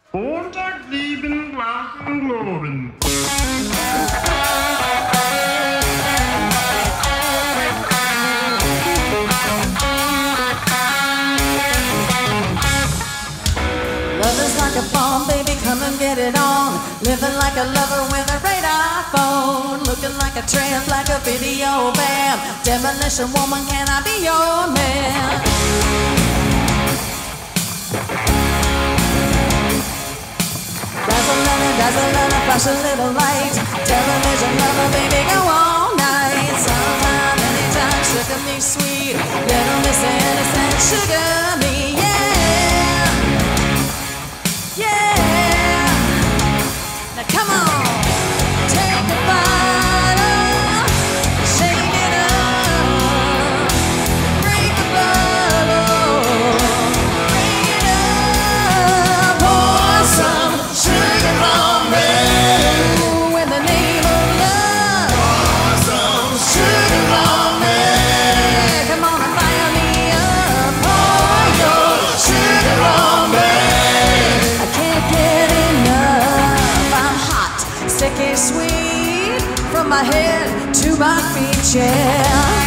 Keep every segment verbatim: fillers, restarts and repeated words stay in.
Montag sieben Glas Globen. Love is like a bomb, baby, come and get it on. Living like a lover with a radar phone. Looking like a trance, like a video bam. Demolition woman, can I be your man? Dazzle, dazzle, dazzle, flash a little light. Television lover, baby, go all night. Sometime, anytime, sugar me sweet. Little miss innocent, sugar me, yeah. Yeah. Now come on, take a bottle, shake it up, break a bottle, break it up, pour some sugar on me. Ooh, in the name of love, pour some sugar on me. Come on and fire me up, pour your sugar on me. I can't get enough. I'm hot, sticky, sweet, from my head to my feet, yeah.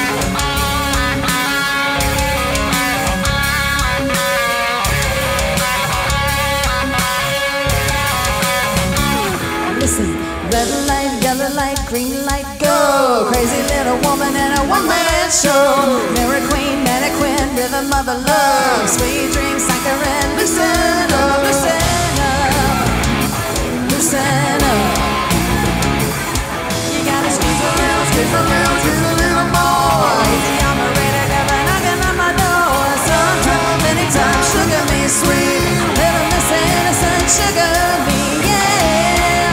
Listen, red light, yellow light, green light, go. Crazy little woman in a one-man show. Mary Queen, mannequin, rhythm of the love. Sweet dreams, saccharine, listen up, listen up, listen up. You gotta squeeze a little, squeeze a little, squeeze a little more. Easy on the radar, never knocking on my door. Some trouble anytime, sugar me sweet. Little miss innocent, sugar me, yeah.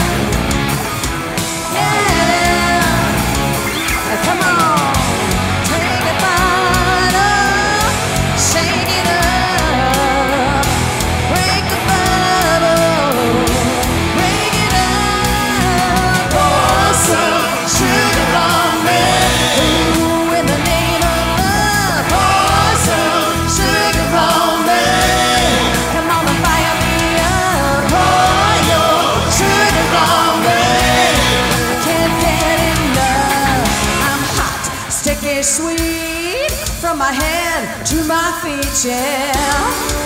Yeah. Now come on, take a bottle, shake it up, break a bottle, break it up, pour some sugar on me. Ooh, in the name of love, pour some sugar on me. Come on and fire me up, pour your sugar on me. I can't get enough. I'm hot, sticky, sweet, from my head to my feet, yeah.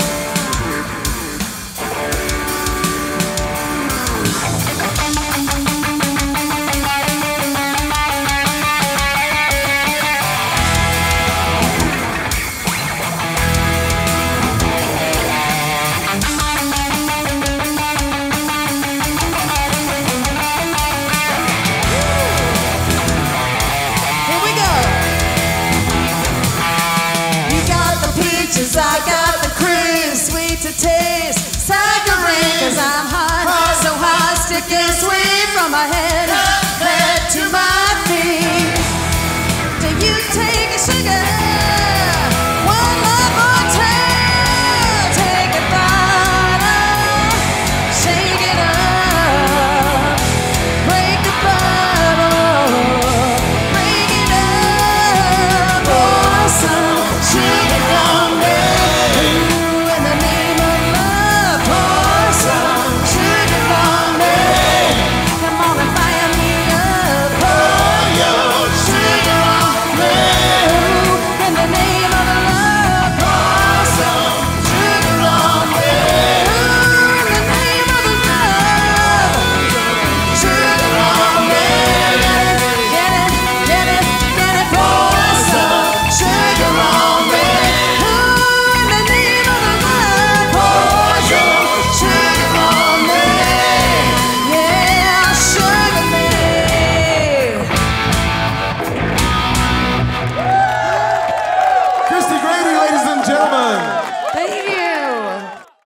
Here we go. You got the peaches, I got the cream, sweet to taste, saccharine. 'Cause I'm hot, so hot, sticky, sweet, from my head